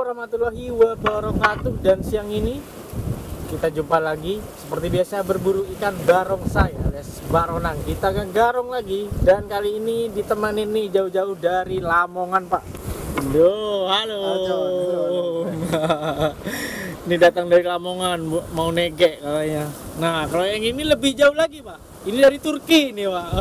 warahmatullahi wabarakatuh. Dan siang ini kita jumpa lagi seperti biasa berburu ikan barongsai alias baronang. Kita ngegarong lagi dan kali ini ditemanin nih jauh-jauh dari Lamongan, Pak. Halo. Halo. Ini datang dari Lamongan mau negek katanya. Nah, kalau yang ini lebih jauh lagi, Pak. Ini dari Turki nih, Pak.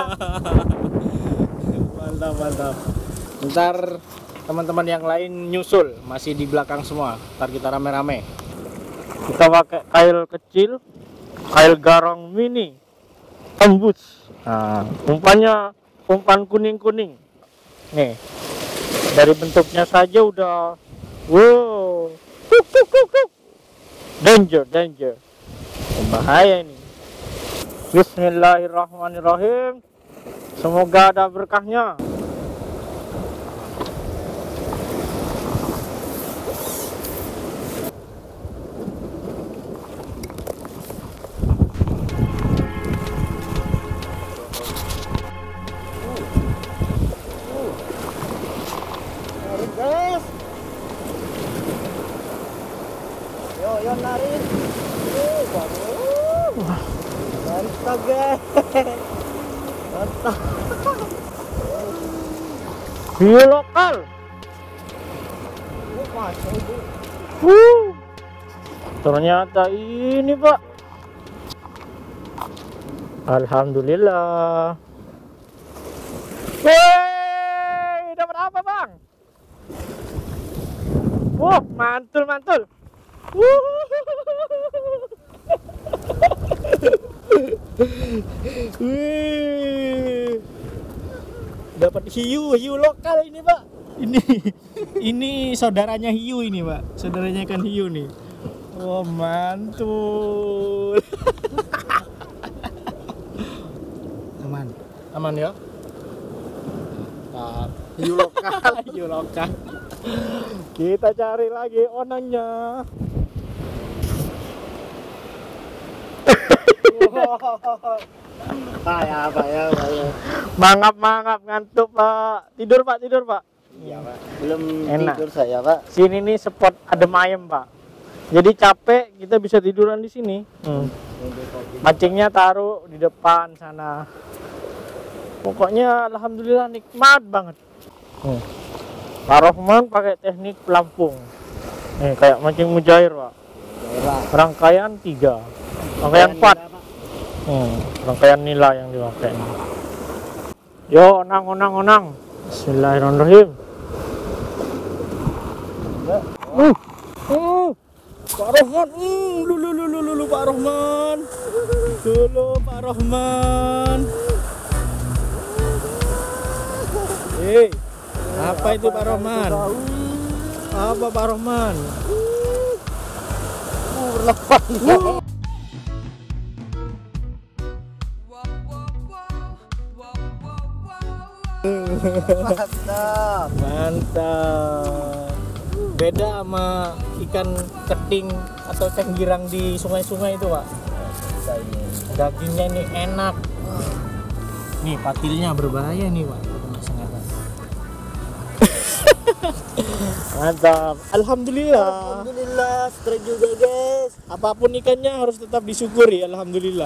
Mantap. Ntar teman-teman yang lain nyusul, masih di belakang semua. Ntar kita rame-rame. Kita pakai kail kecil, kail garong mini, tembus. Nah, umpan kuning-kuning. Nih, dari bentuknya saja udah, wow, danger. Bahaya ini. Bismillahirrahmanirrahim. Semoga ada berkahnya. Guys. Yo narik. Mantap guys. Mantap. Hiu lokal. Ternyata ini, Pak. Alhamdulillah. Wey, dapat apa, Bang? Wah, mantul. Wih, dapat hiu lokal ini, Pak. Ini saudaranya hiu ini, Pak. Saudaranya ikan hiu nih. Oh, mantul. Aman ya. Nah, hiu lokal. Kita cari lagi onangnya. Ya. Mangap ngantuk, Pak. Tidur, Pak. Iya, Pak. Belum Enak. tidur saya, Pak. Sini nih spot adem ayem, Pak. Jadi capek kita bisa tiduran di sini. Mancingnya taruh di depan sana. Pokoknya alhamdulillah nikmat banget. Pak Rohman pakai teknik pelampung. Nih kayak mancing mujair, Pak. Rangkaian 3, rangkaian 4. Rangkaian nila yang dipakai. Yo, onang. Bismillahirrahmanirrahim. Pak Rohman, dulu Pak Rohman. Pak Rohman. Apa itu Pak Rohman? Apa Pak Rohman? Mantap. Beda sama ikan keting atau cenggiang di sungai-sungai itu, Pak. Dagingnya ini enak. Nih patilnya berbahaya nih, Pak. Mantap. Alhamdulillah, strike juga guys. apapun ikannya harus tetap disyukuri. Alhamdulillah.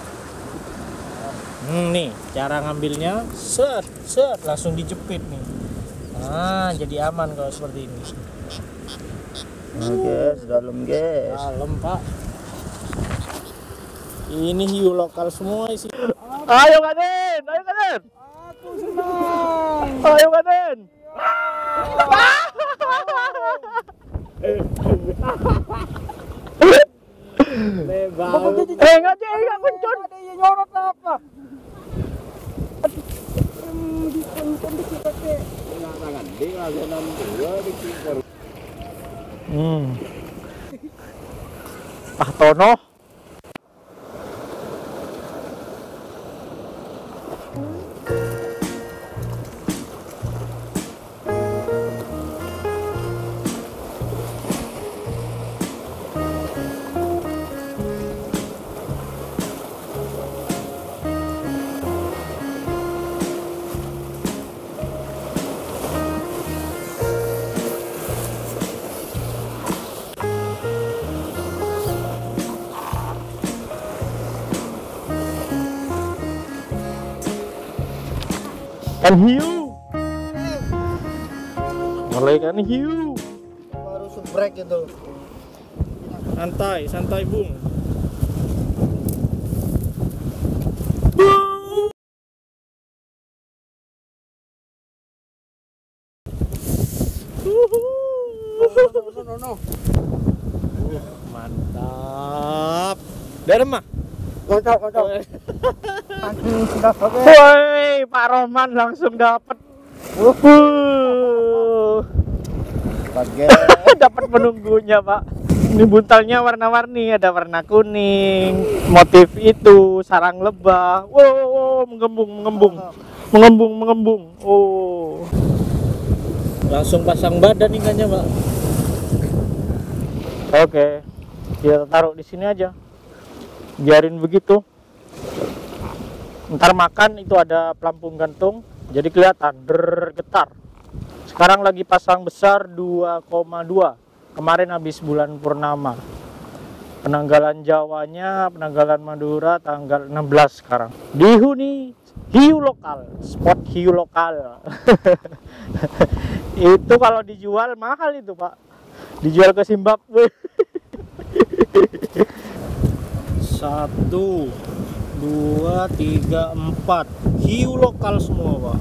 Nih cara ngambilnya, set langsung dijepit nih. Nah, jadi aman kalau seperti ini. Guys, dalam guys. Dalam, Pak. Ini hiu lokal semua isi. Ayo Kaden. Aku senang. Ayo Kaden. Enggak kencur. Ada yang nyorot apa? Pak Tono. Ikan hiu. Mulai ikan hiu. Baru subrek itu. Santai, santai Bung. No. Mantap. Dari mah. Kocok. Aduh, sudah oke. Woi, Pak Roman langsung dapat. Kaget. Dapat penunggunya, Pak. Ini buntalnya warna-warni, ada warna kuning, motif itu sarang lebah. Wow, mengembung. Oh. Langsung pasang badan ikannya, Pak. Oke. Kita taruh di sini aja. Biarin begitu. Ntar makan itu ada pelampung gantung, jadi kelihatan getar. Sekarang lagi pasang besar 2,2. Kemarin habis bulan purnama. Penanggalan Jawanya, penanggalan Madura tanggal 16 sekarang. Di Huni, hiu lokal, spot hiu lokal. Itu kalau dijual mahal itu, Pak. Dijual ke Zimbabwe. 1, 2, 3, 4 hiu lokal semua, Pak.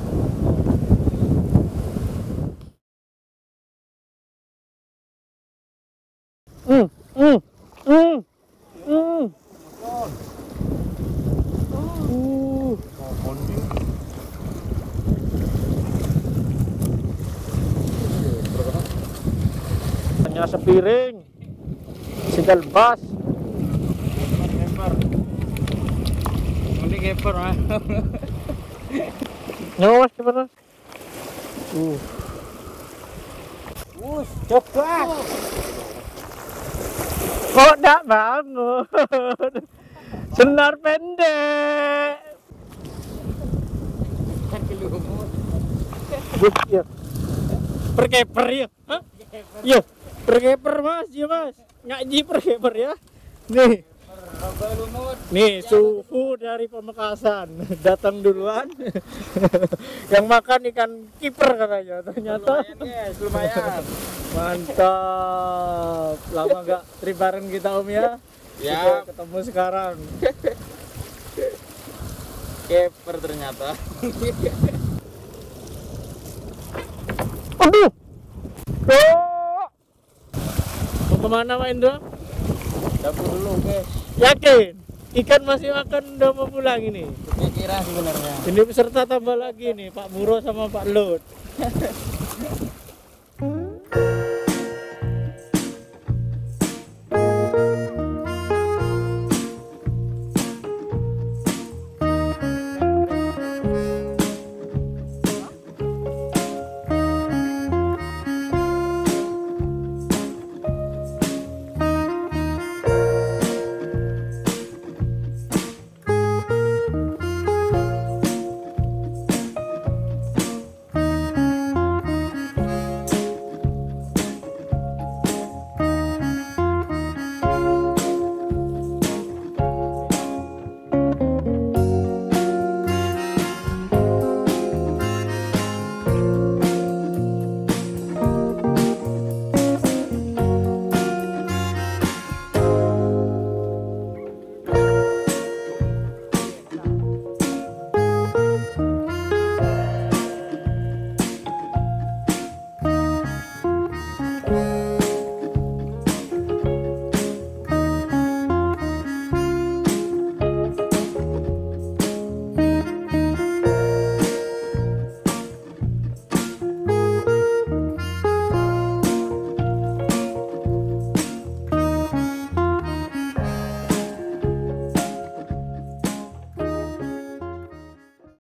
Hanya sepiring, sidal bas. Keper ah. Nyawas keper. Cepat. Kok enggak bangun? Senar pendek. Ya. Perkeper ya? Hah? Yo, perkeper Mas, ya Mas. Ngaji perkeper ya. Nih suhu dari Pamekasan datang duluan. Yang makan ikan kiper katanya. Ternyata Lumayan. mantap. Lama nggak trip bareng kita Om ya. Ya. Kita ketemu sekarang. Keper ternyata. Aduh. Mau kemana Pak Indro? Dapur dulu, guys. Yakin? Ikan masih makan udah mau pulang ini? Kira sebenarnya. Ini peserta tambah lagi nih Pak Muro sama Pak Lut.